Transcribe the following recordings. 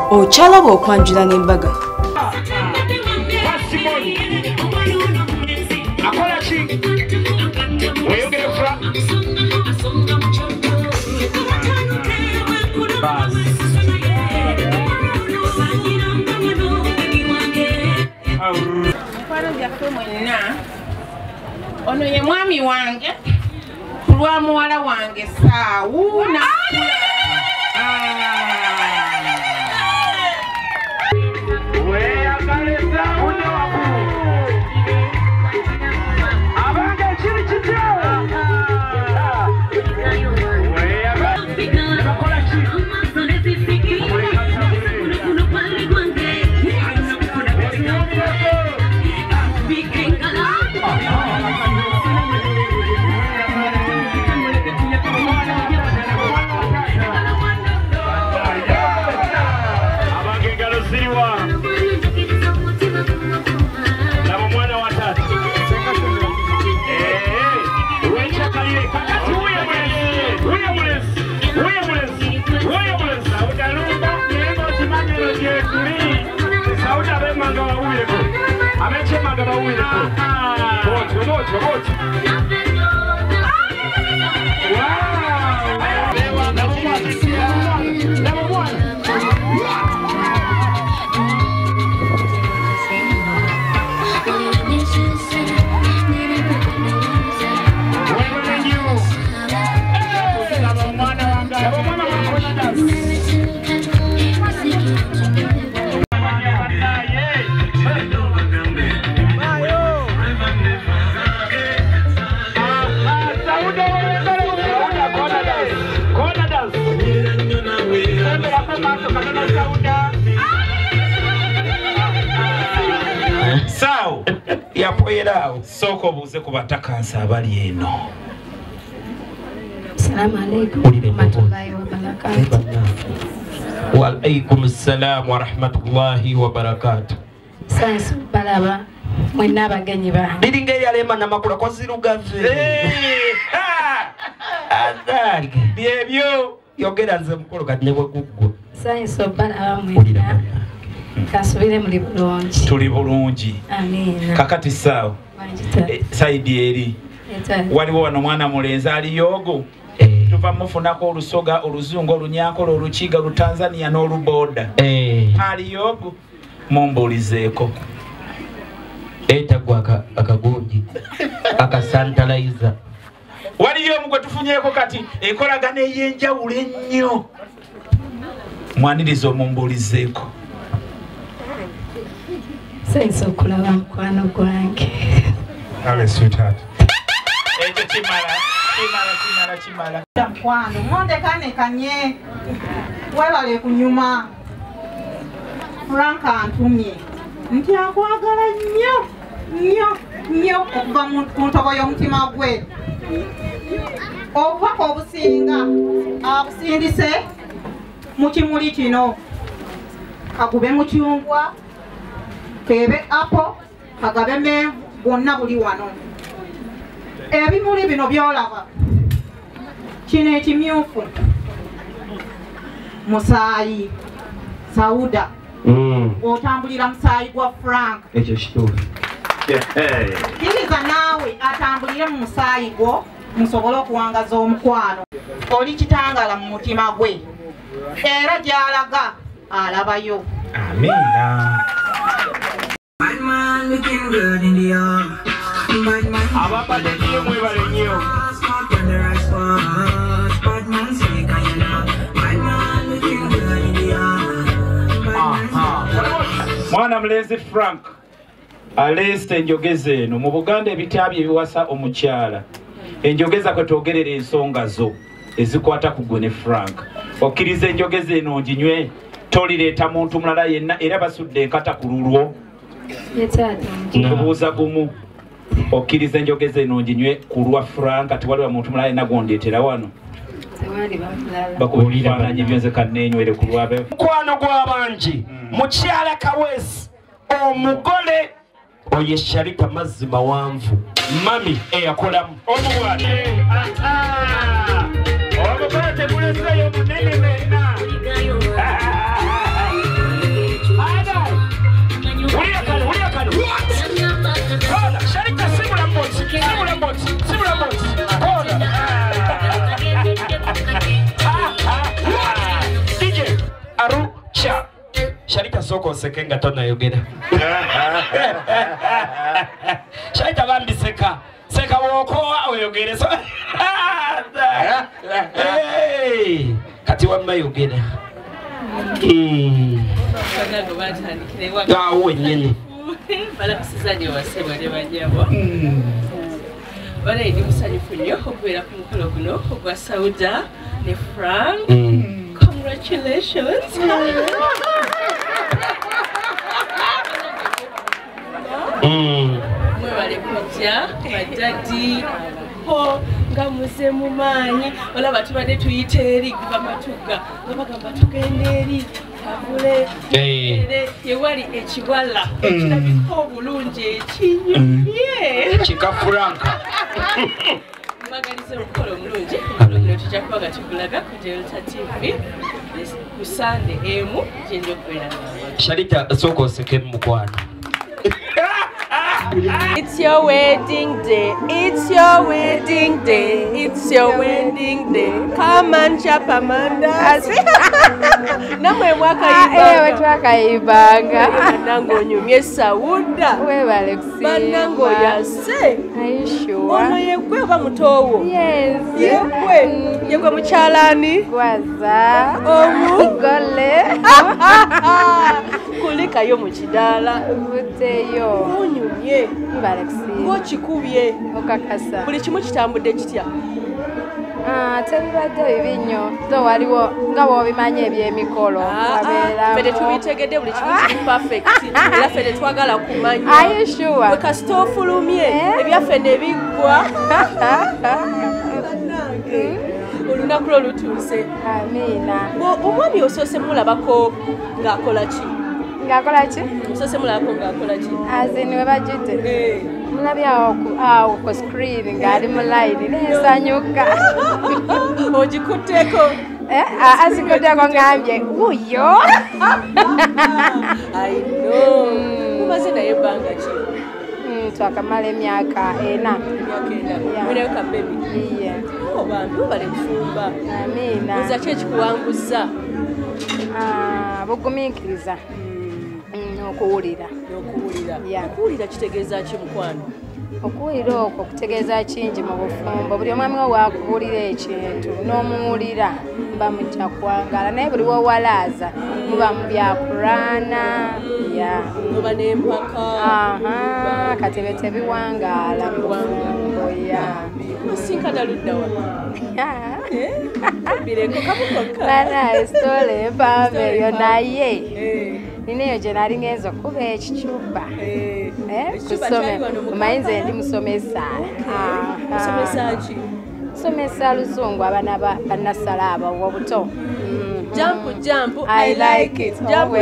Ochalaba okwanjula n'embaga. Ono ye mwami wange kulwa muwala wange Sauda. Sao yapoyerawo soko buze kubatakansa abali eno. Assalamu alaikum warahmatullahi wabarakatuh. Wa alaikum assalam warahmatullahi wabarakatuh. Sansu balaba mwenna abagenyi bange. Biringa yalema Namakula ko zirugave. Azali byebyo yogera nze mukolo kati ne bweguggo. Sansu balaba mwenna. Kasubire muri bulungi. Tuli bulungi. Amina. Kakati sawa. Saidi eri. Waliwo wano mwana mulenzi ali yogo. Tuva mufunako olusoga oluzungu olunyankolo olukiga lutanzania n'oluboda. Ali yogo mumbulizeeko. Etagwa akagundi akasantalizer. Waliyo mugwe tufunyeeko kati enkolagana ey'enjawulo ennyo. Mwaniriza omumbulizeeko. Senso kulaba mukwano gwange. Ale sweetheart. Ejo chimala. Mkwano, monde kane kanye. Webale kunyuma. Franka antumye. Nti akwagala nnyo okuva mu ntobo y'omutima gwe. Obubaka obusinga abusindise mu kimuli kino. Kagube mucyungwa. Kebe apo kagabe menvu bonna buli wano. Ebimuli bino byolaba kino ekimyufu musaayi Sauda otambulira musaayi gwa Frank ekyo kituufu. Kiriza naawe atambulire mu musaayi gwo musobole okuwangaza omukwano. Oli kitangala mu mutima gwe era gy'alaga alabayo. Amina. Bad man looking good in the arm. Bad man. Ababade niyo mwebale nnyo. Bad man say kayana. Bad man looking good in the arm. Mwana mulenzi Frank aleste enjogeze eno mu Buganda ebitaabi ebiwasa omukyala. Enjogeza kwe twogerera ensonga zo ezikwata ku gwe ne Frank. Okkiriza enjogeze eno nginywe tolireeta muntu mulala yenna era basudde enkata ku lulwo. Kubuuza gumu okkiriza enjogeza eno nginywe ku lwa Frank ati waliwo muntu mulala yenna gondeetera wano. Bakubifaananyi byonze kanneenywere ku lwabe. Mukwano gw'abangi mukyala Kaweesi omugole oye Sharita mazzi mawanvu mami eyakolamu omugwate omugole teguleseeyo munene menna soko sekenga tona yogera. Sharita bambi seka. Seka woko oyogere so. Hey, kati wamma yogera. Ya wenyene. Bala kusizani wasema ne banyabo. Bala ndi musanyufu nnyo okubeera ku mukolo guno ogwa Sauda ne Frank. Congratulations. Mwebale kujja badadi ho nga muze mu maanyi olaba tubadde tuyita eri kuva matuga nga bagamba tugenda eri avule yewali ekibala ekirabika obulungi ekinyumye kikafuranka mbagaliza omukolo omulungi olwo tujja kuba nga tugulaga ku Delta TV ku Sunday emu gyenda okubeera Sharita soko oseke mukwano. It's your wedding day. It's your wedding day. It's your wedding day. Come and chop Amanda. Namwe mwakaibanga. Ewe twakaibanga. Nango nyumye Sauda. Webale kusimba. Banango yase. Are you sure? Ono yekwe oba mutowo. Yes. Yekwe mukyalani. Gwaaza. Omugole. Kulikayo mu kidala. Buteyo. Onyumye. Mbale kusimba. Ng'okikubye. Okakasa. Buli kimu kitambudde kitya? Tebibadde bibi nnyo. So waliwo nga bw'obimanya eby'emikolo. Fede tubitegedde buli kimu kiri perfect. Era fede twagala kumanya. Are you sure? Bwe kasita ofulumye ebyaffe ne biggwa. Olunaku lwo lutuuse. Amiina. Omwami osoose mulabako ng'akola ki? Ng'akola ki? Osoose mulabako ng'akola ki? Azini we bajjudde. Mulabye awo ku screen ng'ali mu line n'ensanyuka. Ogikutteko? Azikuddeko ngambye wuyo. I know. Mumaze naye ebbanga ki? Twakamala emyaka 4. Mulinayo ka baby? Iye. Bantu bale kufumba. Amiina. Oza ki ekikuwanguza? Bugumiikiriza. Okuwulira. Okuwulira kitegeeza ki mukwano? Okuwulira okwo kutegeeza kingi mu bufumbo. Buli omwami we wakuwulira ekintu n'omuwulira muba mujja kwangala naye buli wowalaaza muba mu byakulwana. Muba n'empaka. Katebe tebiwangaala mu bufumbo. Musinkana ludda wa? Bireko kamukokka. Bana esitole empanvu eyo naye. Nineyo gye nali ngenza okuba ekicupa. Omanyi nze ndi musomesa. Musomesa ki? Musomesa Luzungu abaana bannasala abo obuto. Jump, I like it.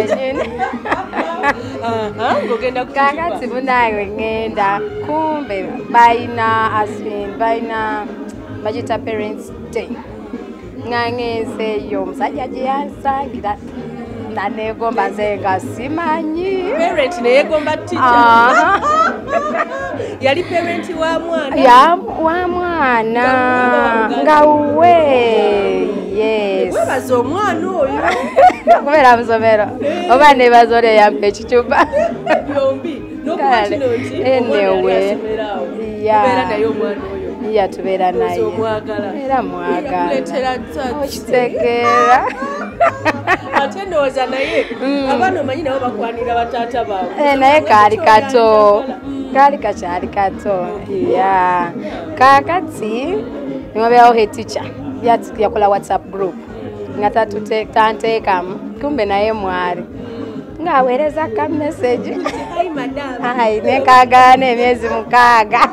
Kakati munawe ngenda kumbe bayina bagita Parents Day. Ngangezeyo omusajja gye yansangira nanegomba nze nga simanyi. Parent neyegomba teacher. Yali parent wa mwana? Wa mwana nga we. Yes. Webaza omwana oyo. Kubeera musomero oba nebaza ole yampa ekicupa. Byombi n'okuba kino nti enewe. Tubeera naye omwana oyo. Tubeera naye. Era mwagala. Okitegeera. Ate ndowooza naye abaana omanyi nabo bakwanira bataata baabwe. Naye kaali kato. Kaali kakyali kato. Kaakati niwabeerawo he teacher yakola WhatsApp group nga tanteekamu kumbe naye mwali ng'aweereza ka message. Nekaagaana emyezi 6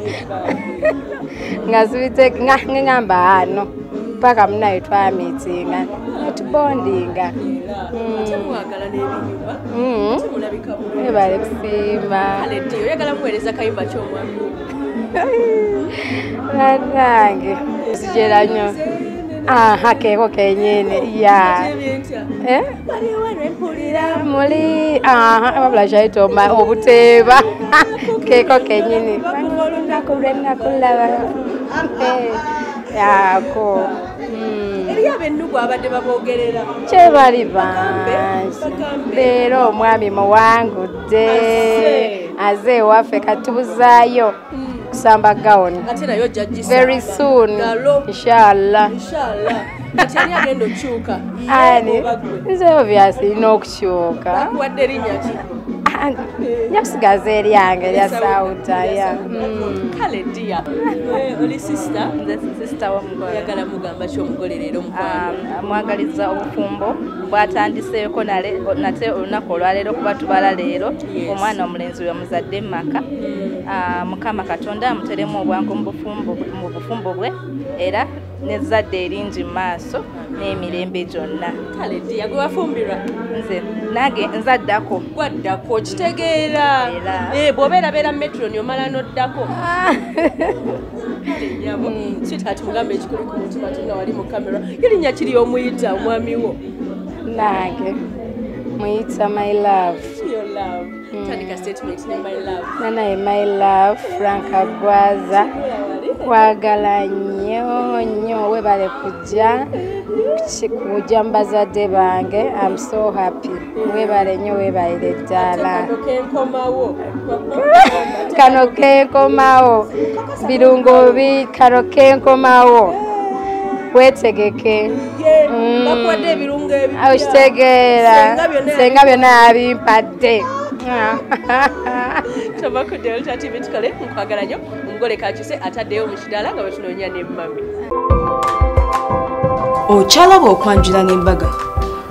nga ngamba ano paka munaye twamiitinga netubondinga. Ebale kusimba. Oyagala muweereza kayimba ky'omwami? Nange sijera nnyo. Keeko kenyini. Muli wabula kyayitoma obuteeba. Keeko kenyini. Olunaku lwe nakulaba. Yaako. abennugu abadde baboogerera kye bali bangi leero omwami muwangudde aze ewaffe katubuzaayo kusamba gawuni ate nayo ojja very soon inshallah kati ani agenda okukyuka ani nze obviously ina okukyuka bakuwadde erinnya ki nja kusigaza eryange erya Sauda kale ddiya oli sisita nze sisita w'omugole yagala mugamba ki omugole leero mwagaliza obufumbo bwatandiseeko nate olunaku olwaleero kuba tubala leero omwana omulenzi we muzadde mumaka mukama katonda amuteremu obwangu mu bufumbo bwe era nezadde eringi mu maaso n'emirembe gyonna kale ddiya gwe wafumbirwa nze nange nzaddako gwaddako kitegeera bw'obeerabeera metroni omala n'oddako nyabo sitaati mugambe ekikuli ku mutima tuna wali mu kamera erinnya kiri omuyita omwami wo nange muyita my love your love tandika statement ne my love nanaye my love Franka Gwaaza kwagala nnyo webale kujja mu bazadde bange I'm so happy webale nnyo webalire ddala kano kenkomawo birungo kano kenkomawo wetegeke bakuwadde ebirungo okitegeera senga byonna abimpadde tobakudde olutativi tukole nkwagala nnyo omugole kakise ataddeyo mu kidaala nga bwetunoonya ne mami Okyalaba okwanjula n'embaga.